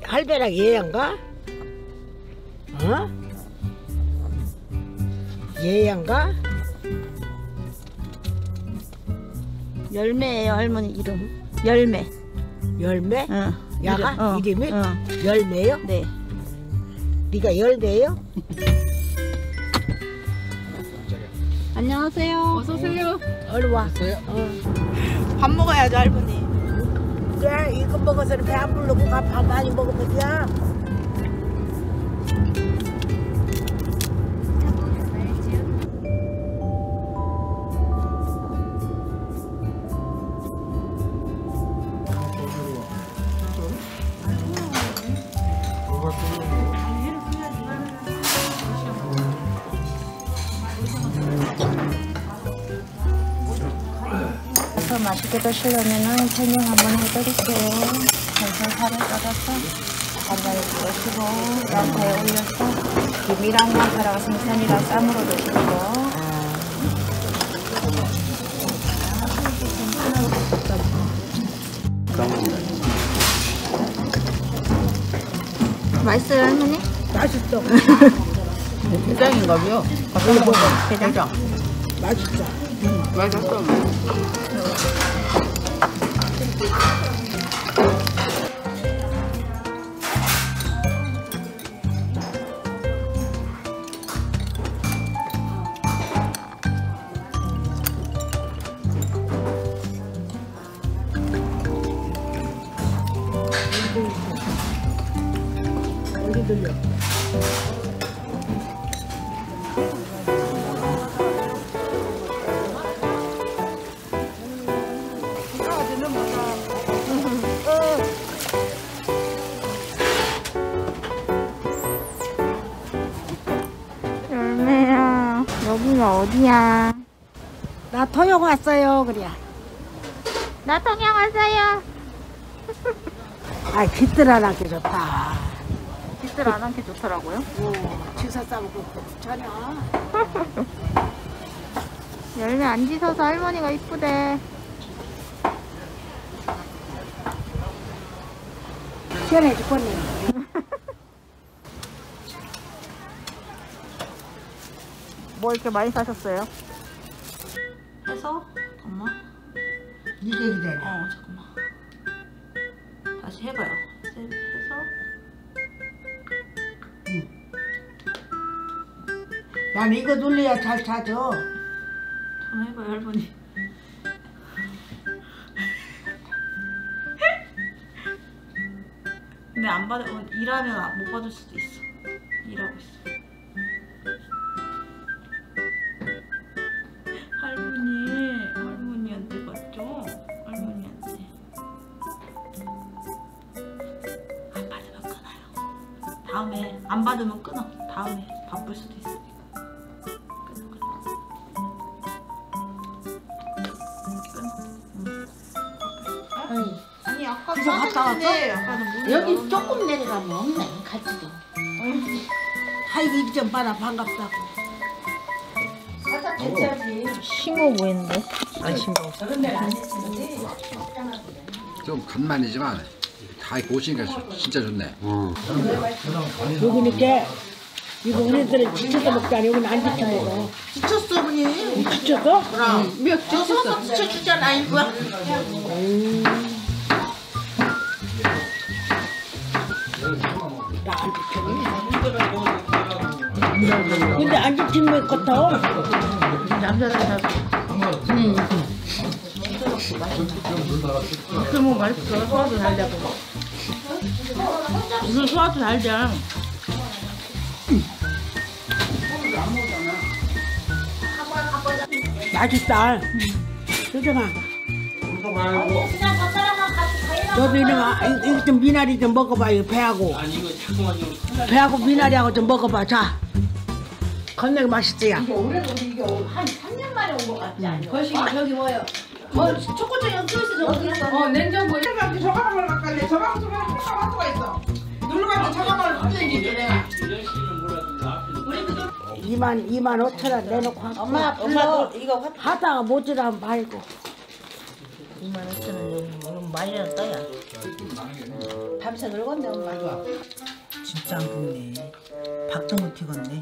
할배랑 얘양가? 어? 얘양가? 열매예요 할머니 이름. 열매. 열매? 응. 야가? 이름이? 응. 열매요? 네. 네가 열매요? 안녕하세요. 어서 오세요. 얼른 와. 밥 먹어야죠 할머니. 그래 이거 먹어서는 배 안 부르고 밥 많이 먹으면 돼. 더 맛있게 드시려면은 설명 한번 해드릴게요. 살살 살을 떠서 간장에 넣으시고 양파에 올려서 김이랑 양파랑 생선이랑 쌈으로 드시고요. 맛있어요 할머니? 맛있어. 게장인가봐요. 게장. 맛있어. 맛있어. 어디 들려? 열매야. 여기가 어디야? 나 토용 왔어요. 그래. 나 통영 왔어요. 아 깃들 안 하기 좋다. 깃들 안 한게 좋더라고요. 취사 싸고 전혀. 열매 안 짖어서 할머니가 이쁘대. 시원해 죽겠네. 뭐 이렇게 많이 사셨어요? 해서 잠깐만. 이게 기다려. 잠깐만. 다시 해봐요. 해서 난 이거 눌러야 잘 찾아. 한번 해봐요 할머니. 근데 안 받아 일하면 못 받을 수도 있어. 일하고 있어. 할머니한테 받죠? 할머니한테. 안 받으면 끊어요. 다음에 안 받으면 끊어. 다음에 바쁠 수도 있으니까. 아니 아까 그래서 갔다 왔어? 아까는 여기 조금 내려가면 없네. 갈지도. 하이기 좀 봐라 반갑다고. 싱거워 보이는데? 안 싱거워. 좀 간만이지만 다 보시니까 진짜 좋네. 여기니까 이거 우리들은 지쳐서 먹자니 여기는 안 지쳐 먹어. 지쳤어, 어머니. 지쳤어? 그럼. 몇 지쳤어. 지쳐주잖아, 이거. 나안 지쳐. 근데 안 지치면 같아. 남자들 다. 그러면 맛있어. 소화도 잘 되고. 무슨 소화도 잘 돼. 맛있다. 소정아. 너도 이거 좀 미나리 좀 먹어봐. 이거 배하고. 배하고 미나리하고 좀 먹어봐. 자. 겁나게 맛있지야. 올해도 이게 한 3년 만에 온 것 같지 않아? 거시기 저기 뭐요? 초코초 여기 있어 저기 있어. 냉장고에. 저기 저가방을 갖갈래. 저가방 하나가 있어. 눌러가면 저가방을 가져야지 내가. 2만 5천 원 내놓고 엄마 불러. 이거 하다가 모자라면 말고 25,000원 많이 났다야. 밤새 놀건데 엄마. 진짜 안 굽네. 박정우 튀겼네.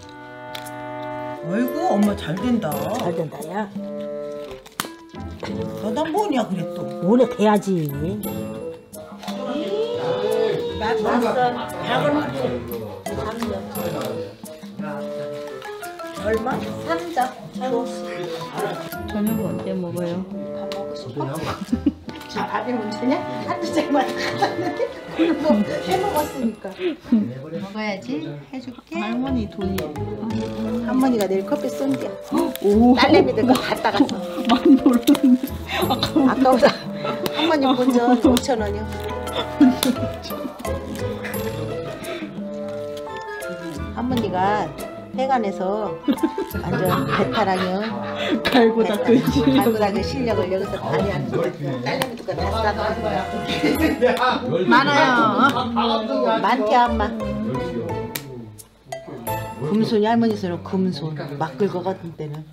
어이구 엄마 잘 된다. 잘 된다야. 너다 뭐냐 그래 또. 오래 돼야지. 얼마? 3점. 저녁은 언제 먹어요? 밥 먹고 싶어? 자, 밥이 문제냐? 한두 장만 갖다 그리고 해먹었으니까. 먹어야지. 해줄게. 할머니 돈이 할머니가 내일 커피 쏜대. 딸내미들 거 갖다 갔어. 많이 벌었는데 아까보다 할머니 본전 5,000원이요. 할머니가 해관에서 완전 배탈하면 갈고 닦으시 갈고 닦은 실력을 여기서 발휘하는 거야. 딸내미들 거 다 싸가지고 많아요. 많대 엄마. 금손이 할머니 손은 금손 막 긁어갔던 때는.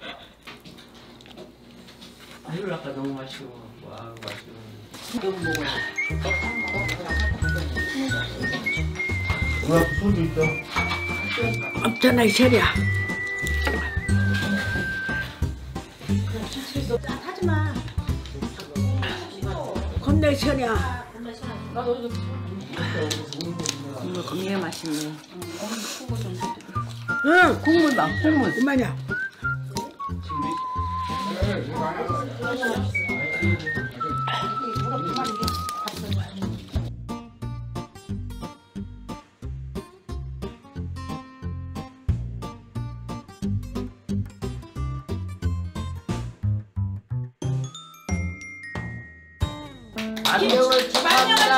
아유 아까 너무 맛있어. 와 맛있어. 손도 있다. 없잖아 이 소리야. 하지마. 건네 소리야. 국물 겁나 맛있네. 응. 국물 봐 국물. 그만이야. 안녕을 축하합니다.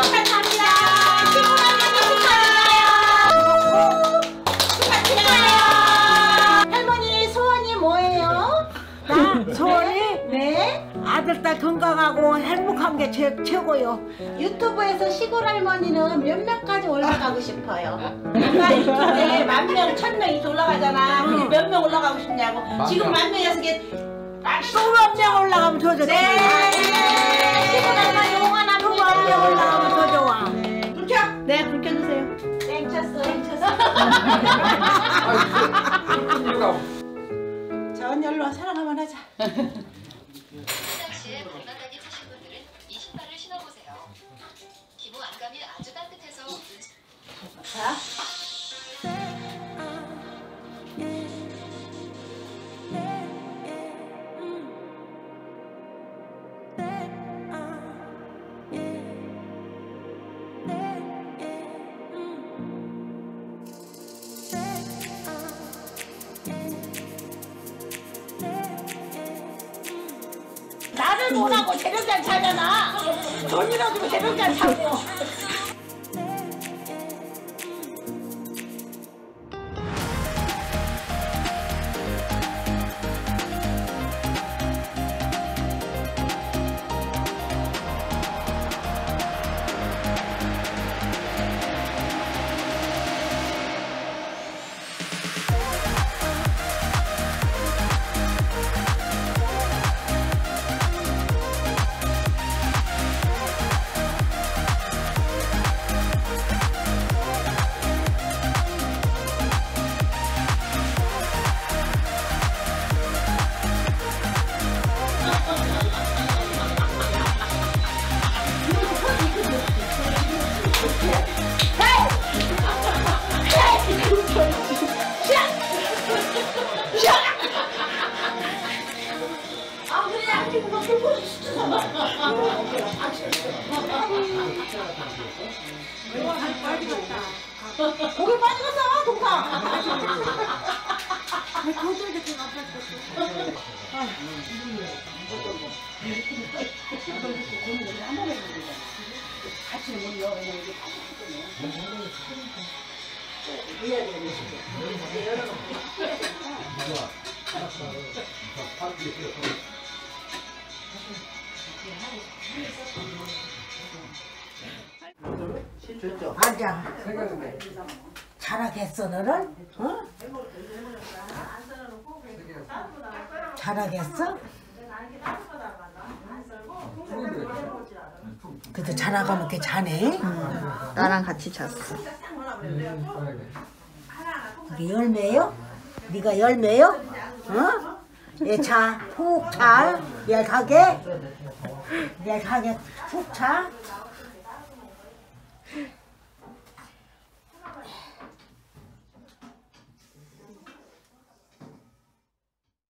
할머니 소원이 뭐예요? 소원이 네? 아들 딸 건강하고 행복한 게 최고요. 유튜브에서 시골 할머니는 몇 명까지 올라가고 싶어요? 내가 유튜브에 10,000명, 1,000명 이렇게 올라가잖아. 근데 몇 명 올라가고 싶냐고. 지금 10,000명이어서 이게 수만 명 올라가면 더 좋아. 네. 시골 할머니 응원합니다. 수만 명 올라가면 더 좋아. 불 켜? 네, 불 켜주세요. 땡 쳤어, 땡 쳤어. 자, 언니 얼른 와. 사랑 한번 하자. 평상시에 건강하게 차신 분들은 이 신발을 신어보세요. 기모 안감이 아주 따뜻해서 자. 나를 원하고 새벽에 안 차잖아. 돈이라도 새벽에 안 차고. 고개 빠지겠어, 동상. 앉아. 잘하겠어 너는? 어? 잘하겠어? 그래도 자라가면 이렇게 자네. 나랑 같이 잤어. 우리 열매요? 네가 열매요? 어? 얘 자, 푹 자. 얘 가게 푹 자.